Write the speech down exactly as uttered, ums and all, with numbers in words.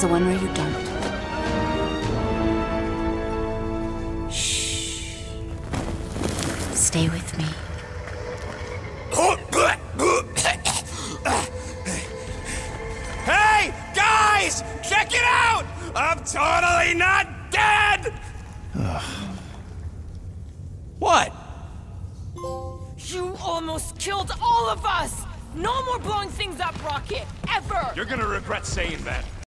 the one where you don't. Shh. Stay with me. Hey, guys! Check it out! I'm totally not dead! What? You almost killed all of us! No more blowing things up, Rocket! Ever! You're gonna regret saying that.